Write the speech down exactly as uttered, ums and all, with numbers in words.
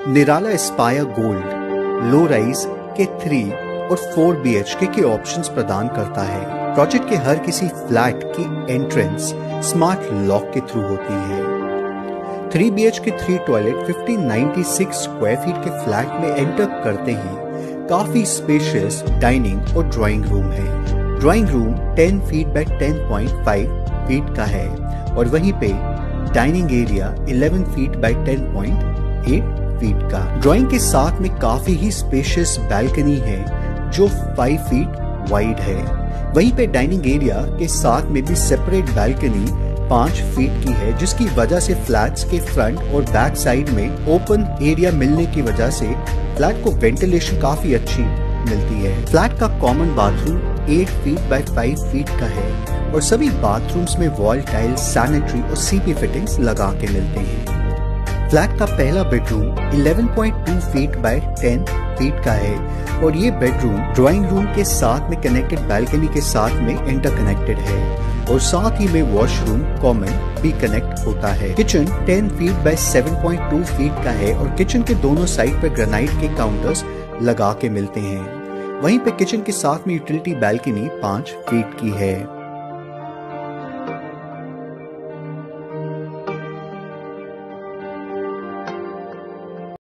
निराला Aspire Gold low rise के three और four B H K के ऑप्शंस प्रदान करता है। प्रोजेक्ट के हर किसी फ्लैट की एंट्रेंस स्मार्ट लॉक के थ्रू होती है। Three B H K three toilet fifteen ninety six square feet के फ्लैट में एंटर करते ही काफी स्पेशियस डाइनिंग और ड्राइंग रूम है। Drawing room ten feet by ten point five feet का है और वहीं पे dining area eleven feet by ten point eight feet का। ड्राइंग के साथ में काफी ही स्पेशियस बैल्कनी है जो फाइव फीट वाइड है। वहीं पे डाइनिंग एरिया के साथ में भी सेपरेट बैल्कनी पांच फीट की है, जिसकी वजह से फ्लैट्स के फ्रंट और बैक साइड में ओपन एरिया मिलने की वजह से फ्लैट को वेंटिलेशन काफी अच्छी मिलती है। फ्लैट का common bathroom eight feet by five feet का है और सभी बाथरूम्स में वॉल टाइल, सैनिटरी और सीपी फिटिंग्स लगा के मिलते हैं। फ्लैट का पहला bedroom eleven point two feet by ten feet का है और ये बेडरूम ड्राइंग रूम के साथ में कनेक्टेड बैल्कनी के साथ में इंटरकनेक्टेड है और साथ ही में वॉशरूम कॉमन भी कनेक्ट होता है। Kitchen ten feet by seven point two feet का है और किचन के दोनों साइड पर ग्रेनाइट के काउंटर्स लगा के मिलते हैं। वहीं पे किचन के साथ में यूटिलिटी बैल्कनी पांच फीट की है।